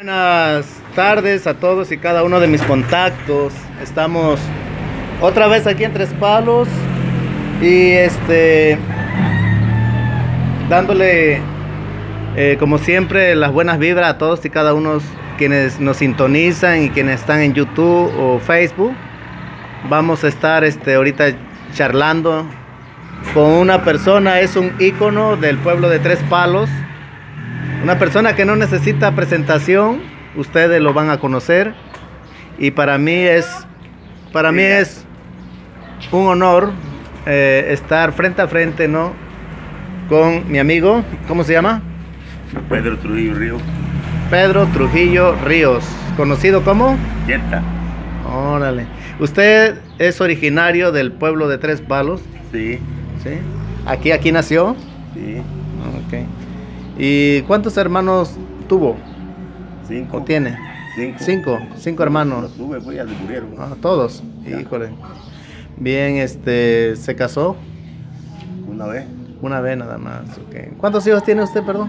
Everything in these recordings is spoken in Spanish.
Buenas tardes a todos y cada uno de mis contactos. Estamos otra vez aquí en Tres Palos y dándole como siempre las buenas vibras a todos y cada uno quienes nos sintonizan y quienes están en YouTube o Facebook. Vamos a estar ahorita charlando con una persona, es un ícono del pueblo de Tres Palos. Una persona que no necesita presentación, ustedes lo van a conocer y para mí es un honor estar frente a frente, ¿no? Con mi amigo, ¿cómo se llama? Pedro Trujillo Ríos. Pedro Trujillo Ríos, conocido como Yeta. Órale. ¿Usted es originario del pueblo de Tres Palos? Sí. ¿Sí? ¿Aquí nació? Sí. Ok. ¿Y cuántos hermanos tuvo? 5. ¿O tiene? 5. Cinco hermanos. Los tuve, pues ya se murieron. Ah, todos. Ya. Híjole. Bien, ¿se casó? Una vez. Una vez nada más. Okay. ¿Cuántos hijos tiene usted, perdón?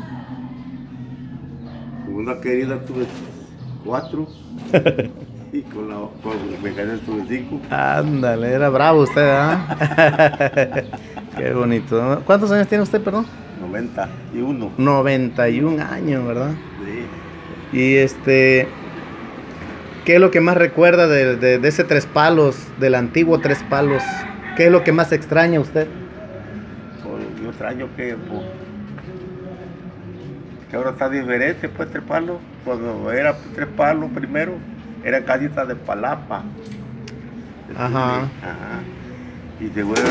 Con una querida tuve 4. Y con mi querida tuve 5. Ándale, era bravo usted, ¿ah? Qué bonito. ¿Cuántos años tiene usted, perdón? 91. 91 años, ¿verdad? Sí. Y ¿qué es lo que más recuerda de ese Tres Palos, del antiguo Tres Palos? ¿Qué es lo que más extraña usted? Yo extraño que ahora está diferente, pues Tres Palos. Cuando era Tres Palos primero, era casitas de palapa. Ajá. Ajá. Y se fue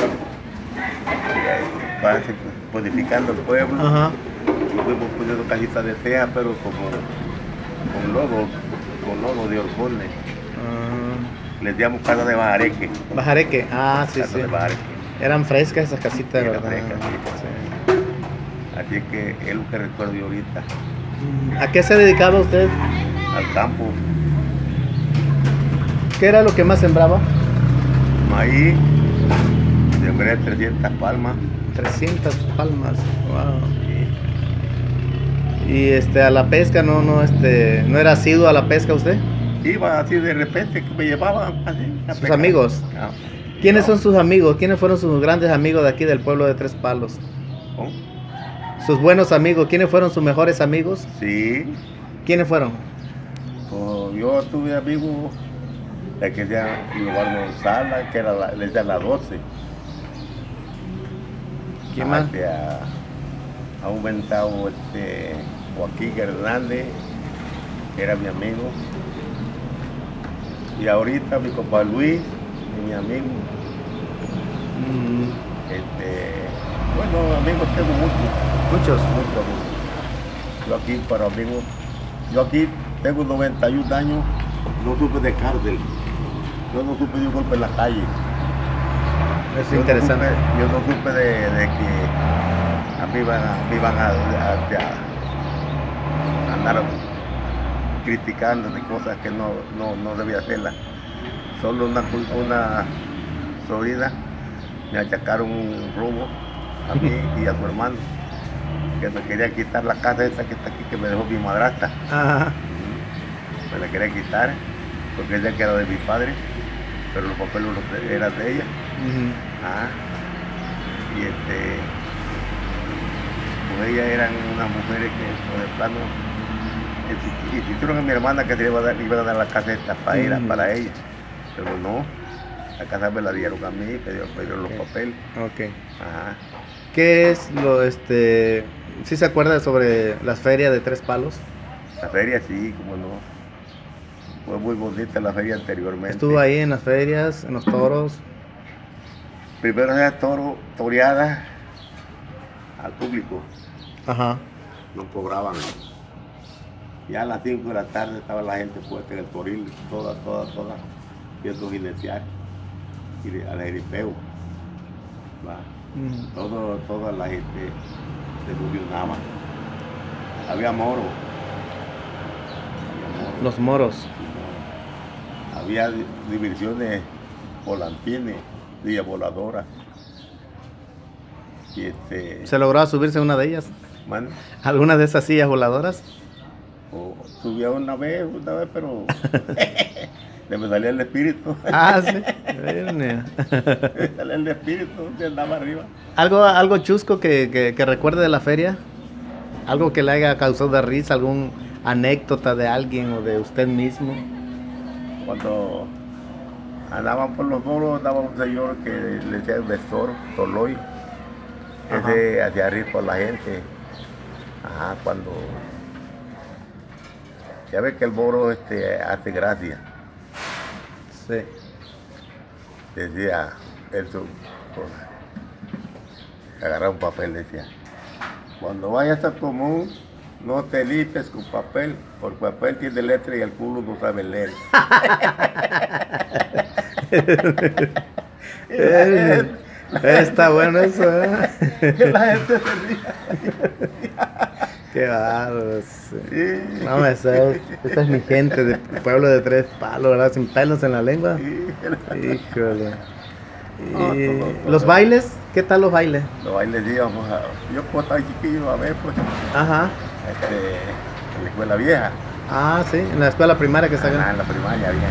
modificando el pueblo. Ajá. Y fuimos poniendo casitas de teja, pero con lodo de horcones. Les llamamos casa de bajareque. Bajareque, sí, Casa sí. de bajareque. Eran frescas esas casitas, Eran ¿verdad? frescas, Sí. Así es que es lo que recuerdo yo ahorita. ¿A qué se dedicaba usted? Al campo, ¿Qué era lo que más sembraba? maíz, sembré 300 palmas. 300 palmas. Wow. Y a la pesca no era asiduo a la pesca usted. Iba así de repente, que me llevaban así a ¿Sus pescar. amigos? Ah, ¿Quiénes no. son sus amigos? ¿Quiénes fueron sus grandes amigos de aquí del pueblo de Tres Palos? ¿Oh? Sus buenos amigos, ¿quiénes fueron sus mejores amigos? Sí, ¿Quiénes fueron? pues yo tuve amigos de que se llamaban Gonzala, que era desde las 12. ¿Quién más? Ha aumentado Joaquín Hernández, que era mi amigo. Y ahorita mi compa Luis, y mi amigo. Bueno, amigos tengo muchos. Yo aquí para amigos, yo aquí tengo 91 años, no supe de cárcel. Yo no supe de un golpe en la calle. Es interesante. Yo no supe de que a mí iban a andar criticando de cosas que no debía hacerlas. Solo una sobrina me achacaron un robo a mí y a su hermano, que me quería quitar la casa esta que está aquí, que me dejó mi madrastra. Ajá. Me la quería quitar porque ella que era de mi padre, pero los papeles eran de ella. Ajá. Y pues ellas eran unas mujeres que por el plano insistieron en mi hermana que se iba a dar la casa esta para ella, pero no, la casa me la dieron a mí, me dieron los papeles. Ok. Ajá. ¿Qué es sí se acuerda sobre las ferias de Tres Palos? La feria sí, como no, fue muy bonita la feria anteriormente. ¿Estuvo ahí en las ferias, en los toros? Primero era toreada al público. Ajá. No cobraban. Ya a las 5 de la tarde estaba la gente puesta en el toril, toda, viendo jinetear y al jeripeo. Toda la gente se ilusionaba. Había moros. Los moros. Había diversiones volantines, sillas voladoras. Y ¿Se logró subirse a una de ellas? ¿Man? ¿Alguna de esas sillas voladoras? O subía una vez, pero se me salía el espíritu. Ah, sí. Me salía el espíritu, se andaba arriba. ¿Algo chusco que recuerde de la feria? ¿Algo que le haya causado de risa? ¿Algún anécdota de alguien o de usted mismo? Cuando andaban por los bolos, andaba un señor que le decía el Vestor, Toloy. Ese hacía reír por la gente. Ajá, cuando ya ve que el boro hace gracia. Sí. Decía, eso, pues, agarraba un papel, decía, cuando vayas a común, no te limpies con papel, porque papel tiene letra y el culo no sabe leer. Está bueno eso, ¿eh? La gente se ría. Qué bárbaro. Sí. Sí. No me sé. Esta es mi gente de pueblo de Tres Palos, ¿verdad? Sin pelos en la lengua. Sí. Híjole. No, ¿Y todo. los bailes? ¿Qué tal los bailes? Los bailes íbamos a... Yo como estaba chiquillo, a ver, pues, Ajá. en la escuela vieja. Ah, sí, en la escuela primaria que está acá. En la primaria había.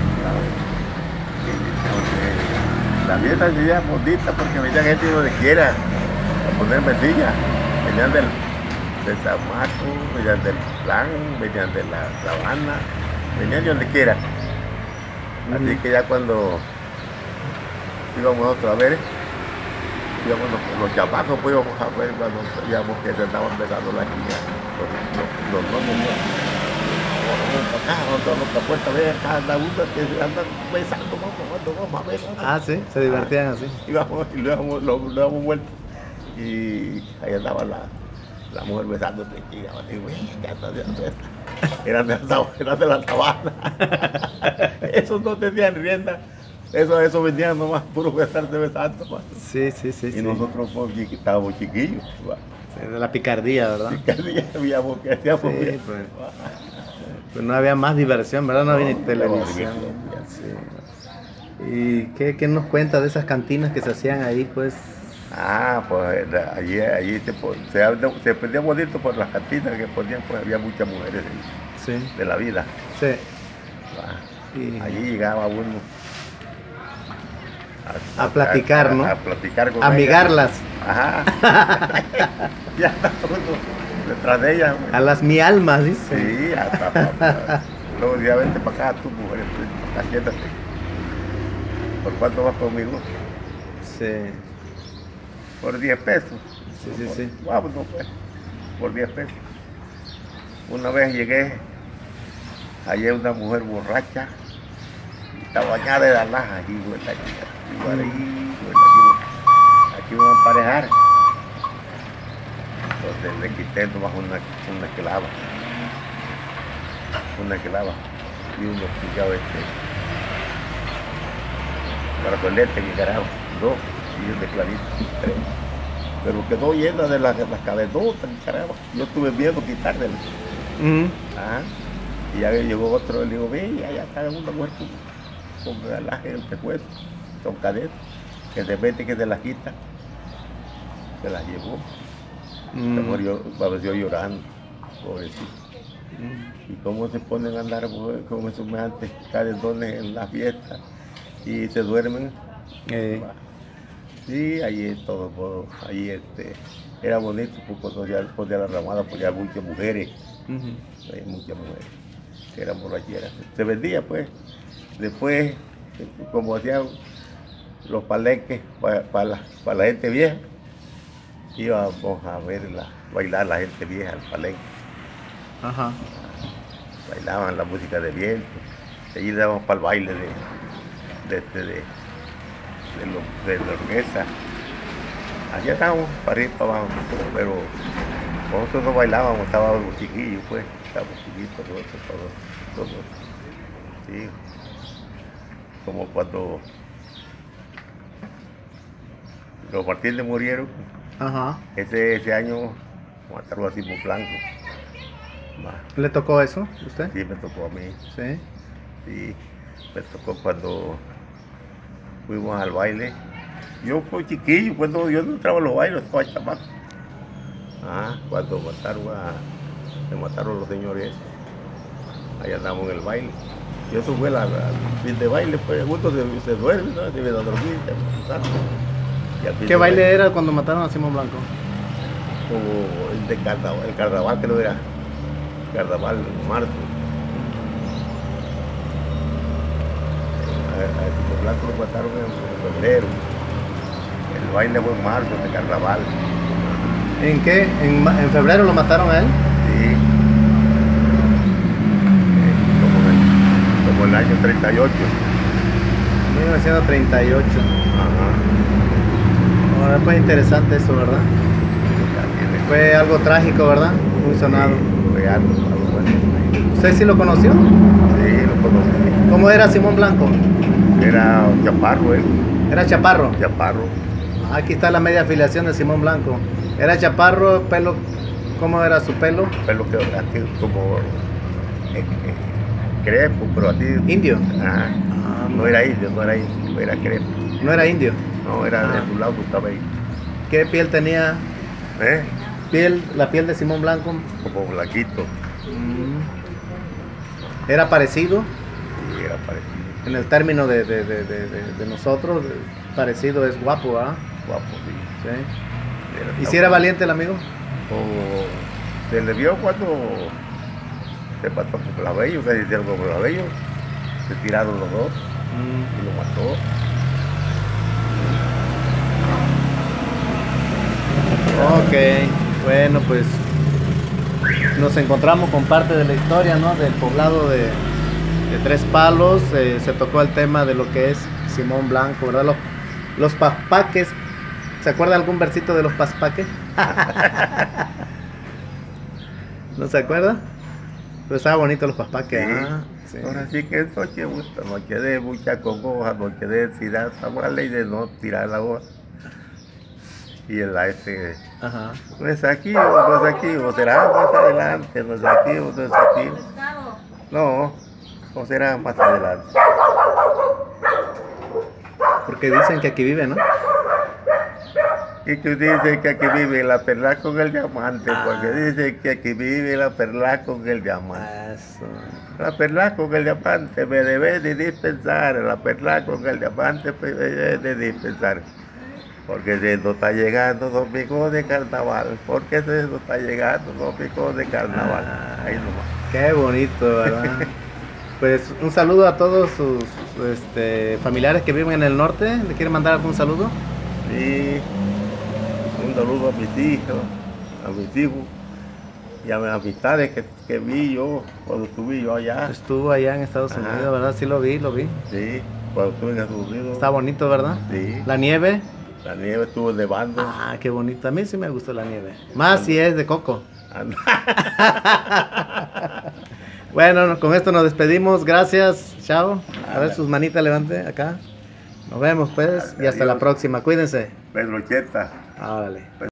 Entonces, la fiesta se veía bonita porque venía gente de donde quiera a poner mesilla. Venían del Zamaco, venían del Plan, venían de la Sabana, venían de donde quiera. Así que ya cuando íbamos nosotros a ver, íbamos los chamacos, pues íbamos a ver cuando veíamos que se estaban besando las niñas, los novios. Vamos para acá, vamos a la otra puerta, ve cada uno que se andan besando, vamos a ver. Ah, sí, se divertían así. Y luego lo damos vuelta. Y ahí andaba la mujer besándote y llegaba así, güey, ya está haciendo fiesta. Eran de la sabana. Esos no tenían rienda. Eso venían nomás puro estarse besando. Man. Sí. Y nosotros estábamos chiquillos. Sí, de la picardía, ¿verdad? Picardía sabíamos que hacíamos. Sí, pues no había más diversión, ¿verdad? No había ni televisión. Sí. ¿Y qué nos cuenta de esas cantinas que se hacían ahí, pues? Ah, pues allí se perdía bonito por las cantinas que ponían, pues había muchas mujeres de la vida. Sí. Allí llegaba uno a platicar, ¿no? A platicar con amigarlas. Ellas. Ajá. Ya está todo detrás de ellas. A las mi almas, dice. Sí, hasta luego ya vente para acá, tú mujer, acá siéntate. ¿Por cuánto vas conmigo? Sí. Por 10 pesos. Sí. Vámonos pues, por 10 pesos. Una vez llegué, hallé una mujer borracha, estaba bañada de la laja, aquí, aquí me van a emparejar. Entonces le quité nomás una clava y unos pillados brazaletes que carajo, 2 y de clarito, 3. Pero quedó llena de las cadenotas, caramba. Yo tuve miedo quitárselas. Y ya llegó otro, le digo, ve, ya está una mujer con relaje en el pescuezo, con cadenas, que de repente que se las quita, se las llevó. Se apareció llorando, pobrecito. Y cómo se ponen a andar como esos mejantes cadenones en la fiesta y se duermen. Sí, allí todo, allí era bonito porque podía la ramada, porque había muchas mujeres, hay muchas mujeres que eran borracheras. Se vendía pues, después como hacían los palenques para la gente vieja, íbamos a bailar la gente vieja al palenque. Ajá. Bailaban la música de viento, y allí íbamos para el baile de la orquesta. Allá estábamos para arriba para abajo, pero nosotros no bailábamos, estábamos chiquillos, pues, estábamos chiquitos todos. Sí. Como cuando los Martínez murieron, ese año mataron a Simón Blanco. ¿Le tocó eso a usted? Sí, me tocó a mí. Sí. Sí, me tocó cuando fuimos al baile. Yo fui chiquillo, cuando yo no entraba a los bailes, estaba chamaco. Cuando se mataron los señores. Ahí andamos en el baile. Y eso fue la fin de baile, pues justo se duerme, ¿no? Debe de dormir, ¿Qué baile era cuando mataron a Simón Blanco? Como el de carnaval, el carnaval creo era. Carnaval en marzo. A Simón Blanco lo mataron en febrero. El baile fue en marzo, de carnaval. ¿En qué? ¿En febrero lo mataron a él? Sí. Como el año 38. 1938. Ajá. Ahora pues interesante eso, ¿verdad? Fue algo trágico, ¿verdad? Muy sonado. Sí, fue algo bueno. ¿Usted sí lo conoció? Sí, lo conocí. ¿Cómo era Simón Blanco? Era chaparro, él. Era chaparro. Chaparro. Aquí está la media afiliación de Simón Blanco. Era chaparro, pelo. ¿Cómo era su pelo? Pelo que aquí como crepo, pero así. ¿Indio? Ajá. No era indio, era crepo. No era indio. No, era de su lado su cabello. ¿Qué piel tenía? ¿Eh? La piel de Simón Blanco. Como blanquito. ¿Era parecido? Sí, era parecido. En el término de nosotros, parecido es guapo, ¿ah? Guapo, sí. Sí. ¿Y si era valiente el amigo? Se le vio cuando se pasó por Clavello, se hicieron por Clavello, se tiraron los dos y lo mató. Ok, bueno, pues nos encontramos con parte de la historia, ¿no? Del poblado de Tres Palos. Se tocó el tema de lo que es Simón Blanco, ¿verdad? Los paspaques. ¿Se acuerda algún versito de los paspaques? ¿No se acuerda? Pero estaba bonito los paspaques. Sí. Sí. Ahora sí que es noche de mucha congoja, noche de tirar la ley de no tirar la hoja. Y el Ajá. no es aquí, no es aquí, o será más adelante, no es aquí, o no es aquí. No, o será más adelante. Porque dicen que aquí vive, ¿no? Y tú dices que aquí vive la perla con el diamante, porque dicen que aquí vive la perla con el diamante. Eso. La perla con el diamante me debe de dispensar, la perla con el diamante me debe de dispensar. Porque se nos está llegando domingo de carnaval, porque se nos está llegando domingo de carnaval. Ahí nomás. Qué bonito, ¿verdad? Pues un saludo a todos sus familiares que viven en el norte. ¿Le quieren mandar algún saludo? Sí, un saludo a mis hijos y a mis amistades que vi yo cuando estuve yo allá. Estuvo allá en Estados Unidos, ¿verdad? Sí lo vi. Sí, cuando estuve en Estados Unidos. Está bonito, ¿verdad? Sí. La nieve. La nieve estuvo nevando. Ah, qué bonito. A mí sí me gusta la nieve. Más si es de coco. Bueno, con esto nos despedimos. Gracias. Chao. A ver sus manitas, levante acá. Nos vemos pues. Y hasta la próxima. Cuídense. Pedro Cheta. Órale.